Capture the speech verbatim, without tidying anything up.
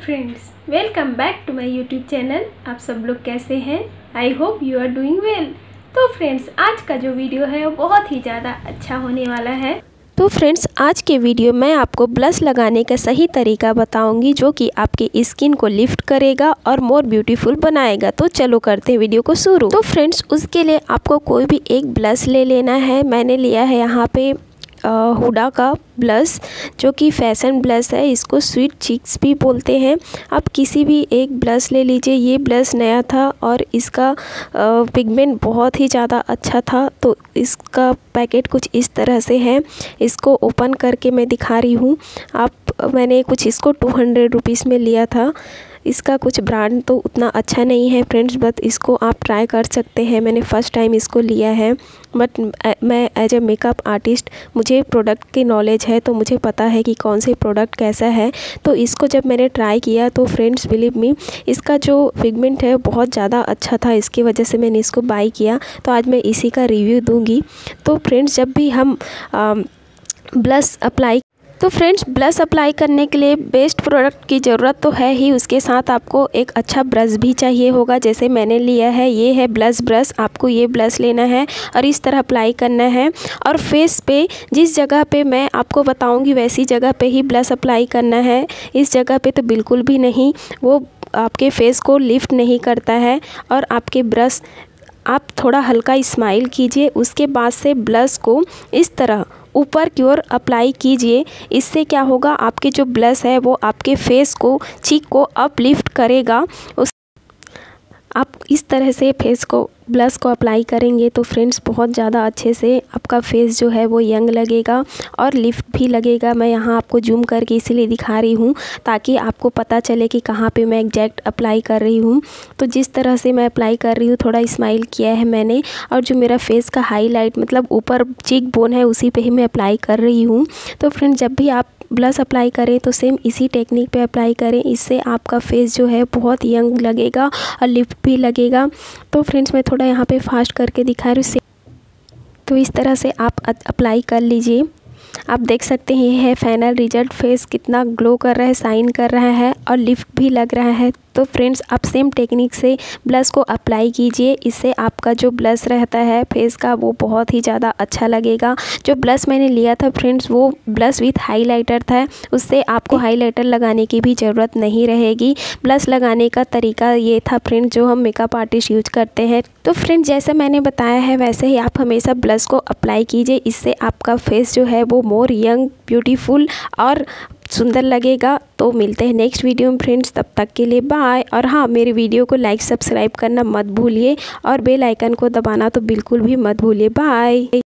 Friends, welcome back to my YouTube channel. आप सब लोग कैसे हैं? I hope you are doing well. तो फ्रेंड्स, आज का जो वीडियो है वो बहुत ही ज़्यादा अच्छा होने वाला है। तो फ्रेंड्स, आज के वीडियो में आपको ब्लश लगाने का सही तरीका बताऊंगी जो कि आपकी स्किन को लिफ्ट करेगा और मोर ब्यूटीफुल बनाएगा। तो चलो करते हैं वीडियो को शुरू। तो फ्रेंड्स, उसके लिए आपको कोई भी एक ब्लश ले लेना है। मैंने लिया है यहाँ पे हुडा का ब्लश जो कि फैशन ब्लश है। इसको स्वीट चिक्स भी बोलते हैं। आप किसी भी एक ब्लश ले लीजिए। ये ब्लश नया था और इसका पिगमेंट बहुत ही ज़्यादा अच्छा था। तो इसका पैकेट कुछ इस तरह से है। इसको ओपन करके मैं दिखा रही हूँ। आप मैंने कुछ इसको टू हंड्रेड रुपीज़ में लिया था। इसका कुछ ब्रांड तो उतना अच्छा नहीं है फ्रेंड्स, बट इसको आप ट्राई कर सकते हैं। मैंने फ़र्स्ट टाइम इसको लिया है, बट मैं एज ए मेकअप आर्टिस्ट मुझे प्रोडक्ट की नॉलेज है, तो मुझे पता है कि कौन से प्रोडक्ट कैसा है। तो इसको जब मैंने ट्राई किया तो फ्रेंड्स बिलीव मी, इसका जो पिगमेंट है बहुत ज़्यादा अच्छा था। इसकी वजह से मैंने इसको बाय किया। तो आज मैं इसी का रिव्यू दूँगी। तो फ्रेंड्स, जब भी हम ब्लश अप्लाई तो फ्रेंड्स ब्लश अप्लाई करने के लिए बेस्ट प्रोडक्ट की ज़रूरत तो है ही, उसके साथ आपको एक अच्छा ब्रश भी चाहिए होगा। जैसे मैंने लिया है, ये है ब्लश ब्रश। आपको ये ब्लश लेना है और इस तरह अप्लाई करना है। और फेस पे जिस जगह पे मैं आपको बताऊंगी वैसी जगह पे ही ब्लश अप्लाई करना है। इस जगह पे तो बिल्कुल भी नहीं, वो आपके फेस को लिफ्ट नहीं करता है। और आपके ब्रश आप थोड़ा हल्का स्माइल कीजिए। उसके बाद से ब्लश को इस तरह ऊपर की ओर अप्लाई कीजिए। इससे क्या होगा, आपके जो ब्लश है वो आपके फेस को, चीक को अपलिफ्ट करेगा। उस आप इस तरह से फेस को ब्लश को अप्लाई करेंगे तो फ्रेंड्स बहुत ज़्यादा अच्छे से आपका फेस जो है वो यंग लगेगा और लिफ्ट भी लगेगा। मैं यहाँ आपको जूम करके इसीलिए दिखा रही हूँ ताकि आपको पता चले कि कहाँ पे मैं एग्जैक्ट अप्लाई कर रही हूँ। तो जिस तरह से मैं अप्लाई कर रही हूँ, थोड़ा स्माइल किया है मैंने, और जो मेरा फेस का हाईलाइट मतलब ऊपर चीक बोन है उसी पे ही मैं अप्लाई कर रही हूँ। तो फ्रेंड्स, जब भी आप ब्लश अप्लाई करें तो सेम इसी टेक्निक पे अप्लाई करें। इससे आपका फेस जो है बहुत यंग लगेगा और लिफ्ट भी लगेगा। तो फ्रेंड्स, मैं थोड़ा यहाँ पे फास्ट करके दिखा रही हूँ। तो इस तरह से आप अप्लाई कर लीजिए। आप देख सकते हैं ये है फाइनल रिजल्ट। फेस कितना ग्लो कर रहा है, शाइन कर रहा है और लिफ्ट भी लग रहा है। तो फ्रेंड्स, आप सेम टेक्निक से ब्लश को अप्लाई कीजिए। इससे आपका जो ब्लश रहता है फेस का वो बहुत ही ज़्यादा अच्छा लगेगा। जो ब्लश मैंने लिया था फ्रेंड्स, वो ब्लश विथ हाइलाइटर था। उससे आपको हाइलाइटर लगाने की भी ज़रूरत नहीं रहेगी। ब्लश लगाने का तरीका ये था फ्रेंड्स जो हम मेकअप आर्टिस्ट यूज करते हैं। तो फ्रेंड्स, जैसा मैंने बताया है वैसे ही आप हमेशा ब्लश को अप्लाई कीजिए। इससे आपका फेस जो है वो मोर यंग, ब्यूटीफुल और सुंदर लगेगा। तो मिलते हैं नेक्स्ट वीडियो में फ्रेंड्स, तब तक के लिए बाय। और हाँ, मेरे वीडियो को लाइक सब्सक्राइब करना मत भूलिए और बेल आइकन को दबाना तो बिल्कुल भी मत भूलिए। बाय।